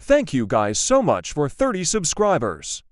Thank you guys so much for 30 subscribers.